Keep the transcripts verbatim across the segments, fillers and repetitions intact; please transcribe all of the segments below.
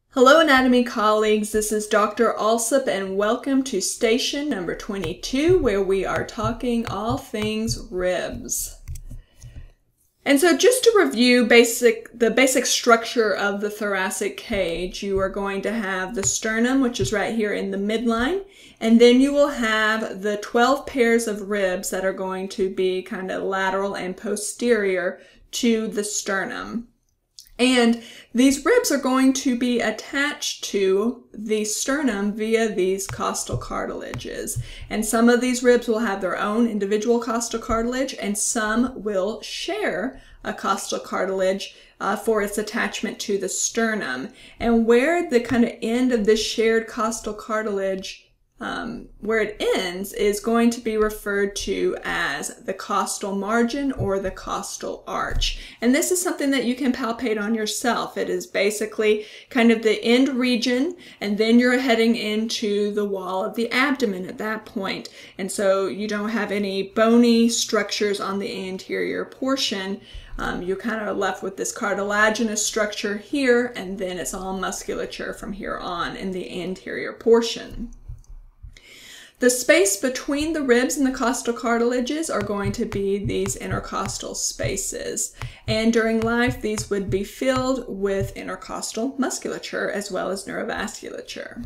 Hello anatomy colleagues, this is Doctor Alsup and welcome to station number twenty-two where we are talking all things ribs. And so just to review basic the basic structure of the thoracic cage, you are going to have the sternum, which is right here in the midline, and then you will have the twelve pairs of ribs that are going to be kind of lateral and posterior to the sternum. And these ribs are going to be attached to the sternum via these costal cartilages. And some of these ribs will have their own individual costal cartilage, and some will share a costal cartilage uh, for its attachment to the sternum. And where the kind of end of this shared costal cartilage Um, where it ends is going to be referred to as the costal margin or the costal arch. And this is something that you can palpate on yourself. It is basically kind of the end region, and then you're heading into the wall of the abdomen at that point. And so you don't have any bony structures on the anterior portion. Um, you're kind of left with this cartilaginous structure here, and then it's all musculature from here on in the anterior portion. The space between the ribs and the costal cartilages are going to be these intercostal spaces. And during life, these would be filled with intercostal musculature as well as neurovasculature.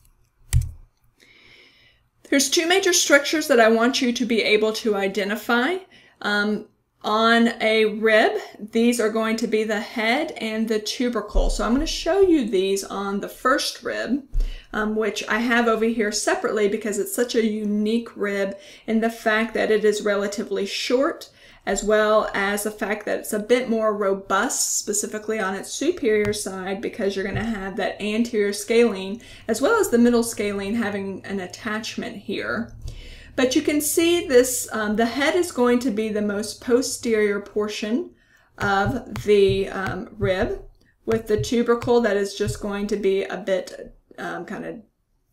There's two major structures that I want you to be able to identify. Um, on a rib, these are going to be the head and the tubercle. So I'm going to show you these on the first rib. Um, which I have over here separately because it's such a unique rib in the fact that it is relatively short, as well as the fact that it's a bit more robust, specifically on its superior side, because you're going to have that anterior scalene as well as the middle scalene having an attachment here. But you can see this, um, the head is going to be the most posterior portion of the um, rib, with the tubercle that is just going to be a bit Um, kind of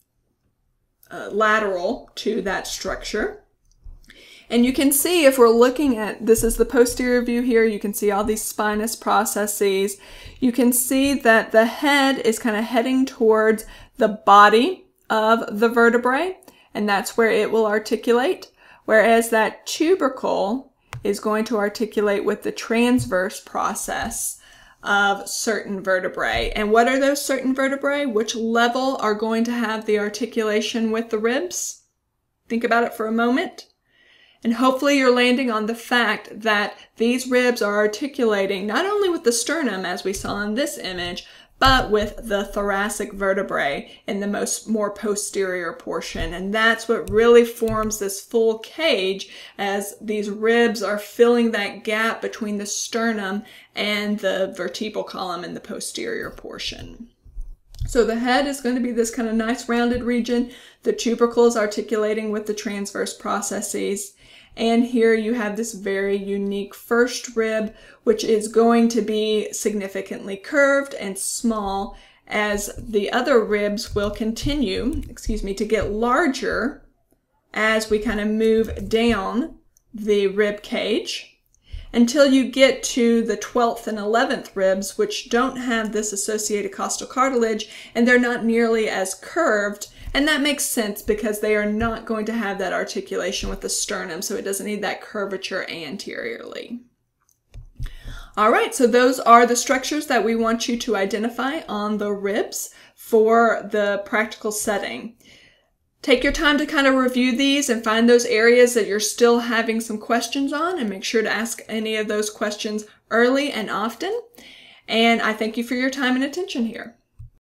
uh, lateral to that structure. And you can see, if we're looking at, this is the posterior view here, you can see all these spinous processes. You can see that the head is kind of heading towards the body of the vertebrae, and that's where it will articulate, whereas that tubercle is going to articulate with the transverse process of certain vertebrae. And what are those certain vertebrae? Which level are going to have the articulation with the ribs? Think about it for a moment. And hopefully you're landing on the fact that these ribs are articulating not only with the sternum, as we saw in this image, but with the thoracic vertebrae in the most more posterior portion. And that's what really forms this full cage, as these ribs are filling that gap between the sternum and the vertebral column in the posterior portion. So the head is going to be this kind of nice rounded region. The tubercle is articulating with the transverse processes. And here you have this very unique first rib, which is going to be significantly curved and small, as the other ribs will continue, excuse me, to get larger as we kind of move down the rib cage, until you get to the twelfth and eleventh ribs, which don't have this associated costal cartilage, and they're not nearly as curved. And that makes sense because they are not going to have that articulation with the sternum, so it doesn't need that curvature anteriorly. All right, so those are the structures that we want you to identify on the ribs for the practical setting. Take your time to kind of review these and find those areas that you're still having some questions on, and make sure to ask any of those questions early and often. And I thank you for your time and attention here.